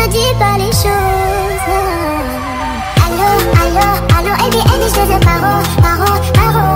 me dis pas les choses. Allô, allô, allô, Eddie, Eddie, je te dis paro, paro, paro.